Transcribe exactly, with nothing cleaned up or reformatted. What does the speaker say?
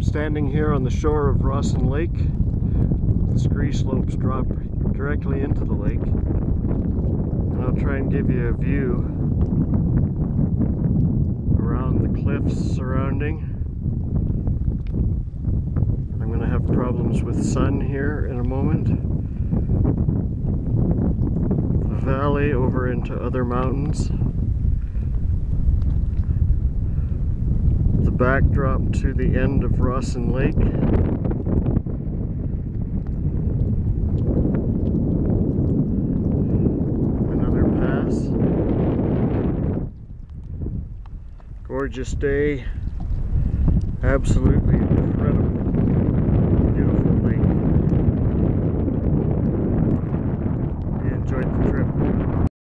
Standing here on the shore of Rawson Lake, the scree slopes drop directly into the lake, and I'll try and give you a view around the cliffs surrounding. I'm going to have problems with sun here in a moment. The valley over into other mountains. The backdrop to the end of Rawson Lake. Another pass. Gorgeous day. Absolutely